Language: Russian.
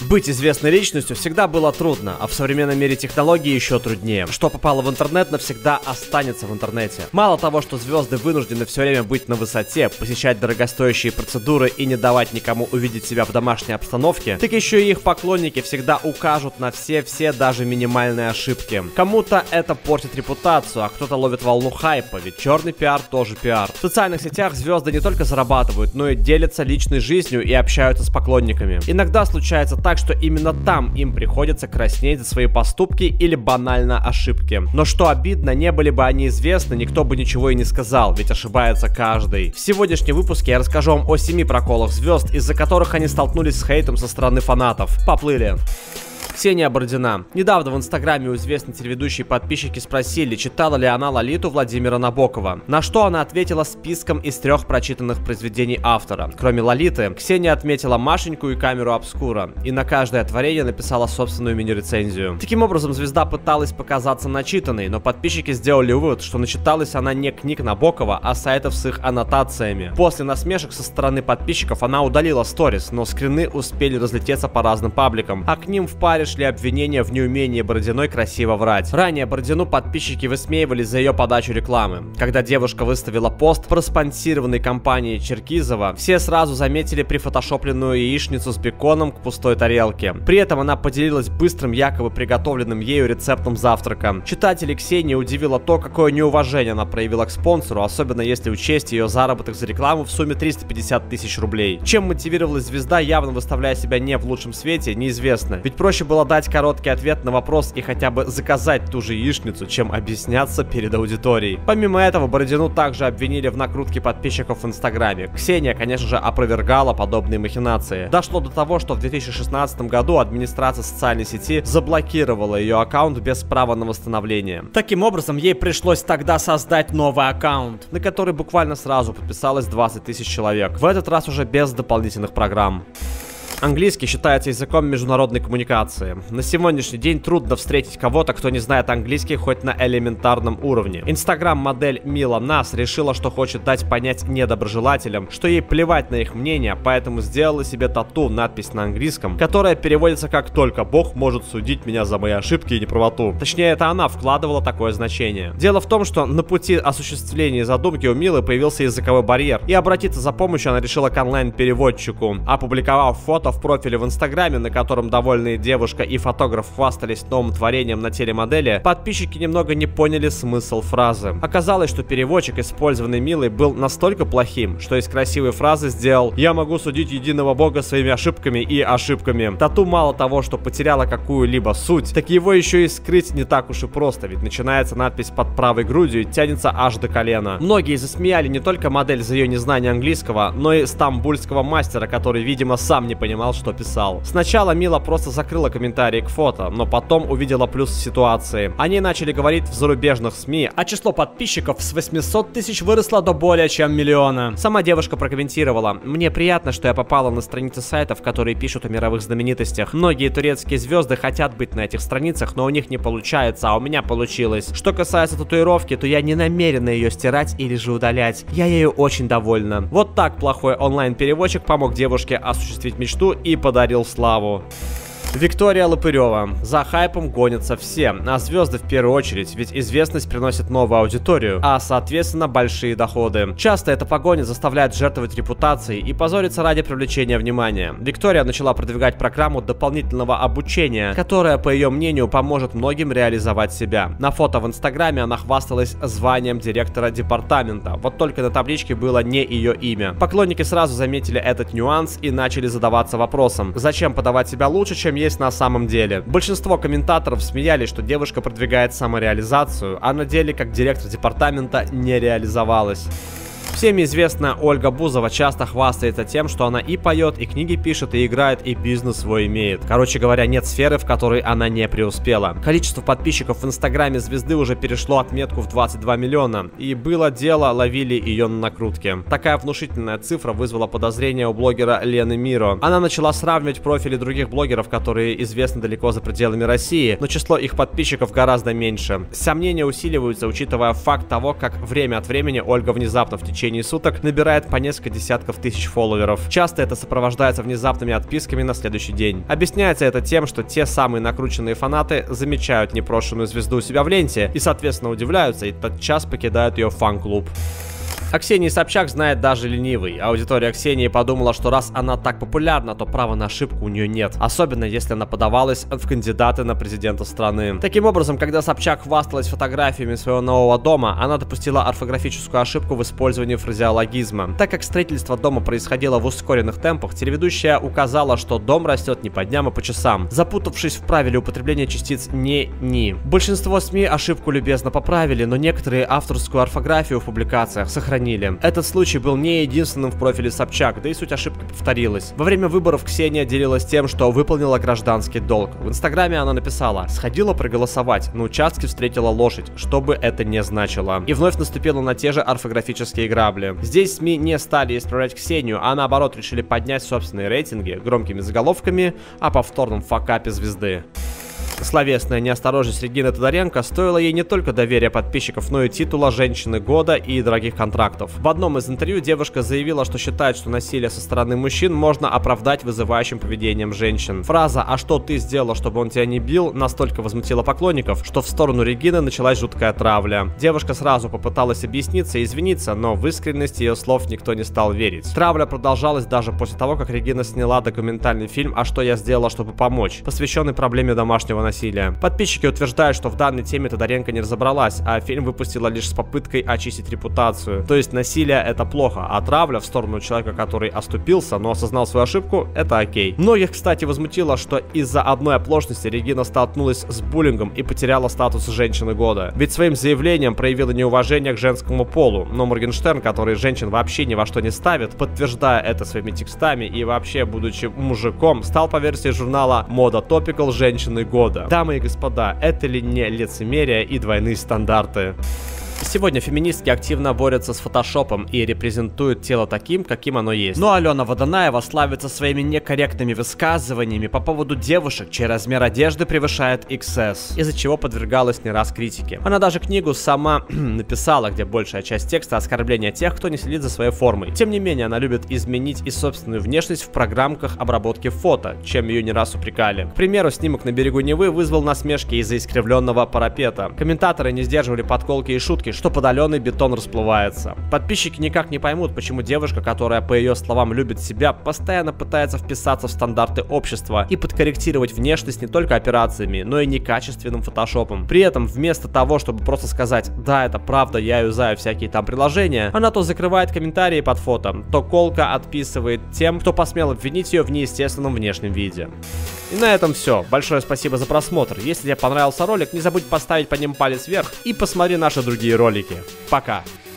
Быть известной личностью всегда было трудно, а в современном мире технологий еще труднее. Что попало в интернет, навсегда останется в интернете. Мало того, что звезды вынуждены все время быть на высоте, посещать дорогостоящие процедуры и не давать никому увидеть себя в домашней обстановке, так еще и их поклонники всегда укажут на все даже минимальные ошибки. Кому-то это портит репутацию, а кто-то ловит волну хайпа, ведь черный пиар тоже пиар. В социальных сетях звезды не только зарабатывают, но и делятся личной жизнью и общаются с поклонниками. Иногда случается так, что именно там им приходится краснеть за свои поступки или банально ошибки. Но что обидно, не были бы они известны, никто бы ничего и не сказал, ведь ошибается каждый. В сегодняшнем выпуске я расскажу вам о 7 проколах звезд, из-за которых они столкнулись с хейтом со стороны фанатов. Поплыли! Ксения Бородина. Недавно в инстаграме у известной телеведущей подписчики спросили, читала ли она Лолиту Владимира Набокова. На что она ответила списком из 3 прочитанных произведений автора. Кроме Лолиты, Ксения отметила Машеньку и Камеру Обскура. И на каждое творение написала собственную мини-рецензию. Таким образом, звезда пыталась показаться начитанной, но подписчики сделали вывод, что начиталась она не книг Набокова, а сайтов с их аннотациями. После насмешек со стороны подписчиков она удалила сторис, но скрины успели разлететься по разным пабликам, а к ним в паре шли обвинения в неумении Бородиной красиво врать. Ранее Бородину подписчики высмеивали за ее подачу рекламы. Когда девушка выставила пост, проспонсированный компанией Черкизова, все сразу заметили прифотошопленную яичницу с беконом к пустой тарелке. При этом она поделилась быстрым, якобы приготовленным ею рецептом завтрака. Читателей Ксении удивило то, какое неуважение она проявила к спонсору, особенно если учесть ее заработок за рекламу в сумме 350 тысяч рублей. Чем мотивировалась звезда, явно выставляя себя не в лучшем свете, неизвестно. Ведь проще было дать короткий ответ на вопрос и хотя бы заказать ту же яичницу, чем объясняться перед аудиторией. Помимо этого, Бородину также обвинили в накрутке подписчиков в инстаграме. Ксения, конечно же, опровергала подобные махинации. Дошло до того, что в 2016 году администрация социальной сети заблокировала ее аккаунт без права на восстановление. Таким образом, ей пришлось тогда создать новый аккаунт, на который буквально сразу подписалось 20 тысяч человек. В этот раз уже без дополнительных программ. Английский считается языком международной коммуникации. На сегодняшний день трудно встретить кого-то, кто не знает английский хоть на элементарном уровне. Инстаграм-модель Мила Нас решила, что хочет дать понять недоброжелателям, что ей плевать на их мнение, поэтому сделала себе тату, надпись на английском, которая переводится как «Только Бог может судить меня за мои ошибки и неправоту». Точнее, это она вкладывала такое значение. Дело в том, что на пути осуществления задумки у Милы появился языковой барьер, и обратиться за помощью она решила к онлайн-переводчику, опубликовав фото в профиле в инстаграме, на котором довольные девушка и фотограф хвастались новым творением на телемодели, подписчики немного не поняли смысл фразы. Оказалось, что переводчик, использованный Милой, был настолько плохим, что из красивой фразы сделал «Я могу судить единого бога своими ошибками и ошибками». Тату мало того, что потеряла какую-либо суть, так его еще и скрыть не так уж и просто, ведь начинается надпись под правой грудью и тянется аж до колена. Многие засмеяли не только модель за ее незнание английского, но и стамбульского мастера, который, видимо, сам не понимал, что писал. Сначала Мила просто закрыла комментарии к фото, но потом увидела плюс ситуации. Они начали говорить в зарубежных СМИ, а число подписчиков с 800 тысяч выросло до более чем 1 миллиона. Сама девушка прокомментировала: «Мне приятно, что я попала на страницы сайтов, которые пишут о мировых знаменитостях. Многие турецкие звезды хотят быть на этих страницах, но у них не получается, а у меня получилось. Что касается татуировки, то я не намерена ее стирать или же удалять. Я ею очень довольна». Вот так плохой онлайн-переводчик помог девушке осуществить мечту и подарил славу. Виктория Лопырева. За хайпом гонятся все, а звезды в первую очередь, ведь известность приносит новую аудиторию, а соответственно большие доходы. Часто эта погоня заставляет жертвовать репутацией и позориться ради привлечения внимания. Виктория начала продвигать программу дополнительного обучения, которая, по ее мнению, поможет многим реализовать себя. На фото в инстаграме она хвасталась званием директора департамента, вот только на табличке было не ее имя. Поклонники сразу заметили этот нюанс и начали задаваться вопросом: зачем подавать себя лучше, чем есть на самом деле. Большинство комментаторов смеялись, что девушка продвигает самореализацию, а на деле как директор департамента не реализовалась. Всем известная Ольга Бузова часто хвастается тем, что она и поет, и книги пишет, и играет, и бизнес свой имеет. Короче говоря, нет сферы, в которой она не преуспела. Количество подписчиков в инстаграме звезды уже перешло отметку в 22 миллиона, и было дело, ловили ее на накрутке. Такая внушительная цифра вызвала подозрения у блогера Лены Миро. Она начала сравнивать профили других блогеров, которые известны далеко за пределами России, но число их подписчиков гораздо меньше. Сомнения усиливаются, учитывая факт того, как время от времени Ольга внезапно в течение течение суток набирает по несколько десятков тысяч фолловеров. Часто это сопровождается внезапными отписками на следующий день. Объясняется это тем, что те самые накрученные фанаты замечают непрошенную звезду у себя в ленте и, соответственно, удивляются и тотчас покидают ее фан-клуб. О Ксении Собчак знает даже ленивый. Аудитория Ксении подумала, что раз она так популярна, то права на ошибку у нее нет. Особенно, если она подавалась в кандидаты на президента страны. Таким образом, когда Собчак хвасталась фотографиями своего нового дома, она допустила орфографическую ошибку в использовании фразеологизма. Так как строительство дома происходило в ускоренных темпах, телеведущая указала, что дом растет не по дням, а по часам, запутавшись в правиле употребления частиц «не-ни». Большинство СМИ ошибку любезно поправили, но некоторые авторскую орфографию в публикациях сохранили. Этот случай был не единственным в профиле Собчак, да и суть ошибки повторилась. Во время выборов Ксения делилась тем, что выполнила гражданский долг. В инстаграме она написала: «Сходила проголосовать, на участке встретила лошадь, что бы это ни значило». И вновь наступила на те же орфографические грабли. Здесь СМИ не стали исправлять Ксению, а наоборот решили поднять собственные рейтинги громкими заголовками о повторном факапе звезды. Словесная неосторожность Регины Тодоренко стоила ей не только доверия подписчиков, но и титула «Женщины года» и дорогих контрактов. В одном из интервью девушка заявила, что считает, что насилие со стороны мужчин можно оправдать вызывающим поведением женщин. Фраза «А что ты сделала, чтобы он тебя не бил?» настолько возмутила поклонников, что в сторону Регины началась жуткая травля. Девушка сразу попыталась объясниться и извиниться, но в искренность ее слов никто не стал верить. Травля продолжалась даже после того, как Регина сняла документальный фильм «А что я сделала, чтобы помочь?», посвященный проблеме домашнего насилия. Подписчики утверждают, что в данной теме Тодоренко не разобралась, а фильм выпустила лишь с попыткой очистить репутацию. То есть насилие — это плохо, а травля в сторону человека, который оступился, но осознал свою ошибку, это окей. Многих, кстати, возмутило, что из-за одной оплошности Регина столкнулась с буллингом и потеряла статус женщины года. Ведь своим заявлением проявила неуважение к женскому полу, но Моргенштерн, который женщин вообще ни во что не ставит, подтверждая это своими текстами и вообще будучи мужиком, стал по версии журнала Moda Topical женщиной года. Дамы и господа, это ли не лицемерие и двойные стандарты? Сегодня феминистки активно борются с фотошопом и репрезентуют тело таким, каким оно есть. Но Алена Водонаева славится своими некорректными высказываниями по поводу девушек, чей размер одежды превышает XS, из-за чего подвергалась не раз критике. Она даже книгу сама написала, где большая часть текста оскорбления тех, кто не следит за своей формой. Тем не менее, она любит изменить и собственную внешность в программках обработки фото, чем ее не раз упрекали. К примеру, снимок на берегу Невы вызвал насмешки из-за искривленного парапета. Комментаторы не сдерживали подколки и шутки, что под Аленой бетон расплывается. Подписчики никак не поймут, почему девушка, которая, по ее словам, любит себя, постоянно пытается вписаться в стандарты общества и подкорректировать внешность не только операциями, но и некачественным фотошопом. При этом, вместо того, чтобы просто сказать «да, это правда, я юзаю всякие там приложения», она то закрывает комментарии под фото, то колко отписывает тем, кто посмел обвинить ее в неестественном внешнем виде. И на этом все. Большое спасибо за просмотр. Если тебе понравился ролик, не забудь поставить под ним палец вверх и посмотри наши другие ролики. Пока!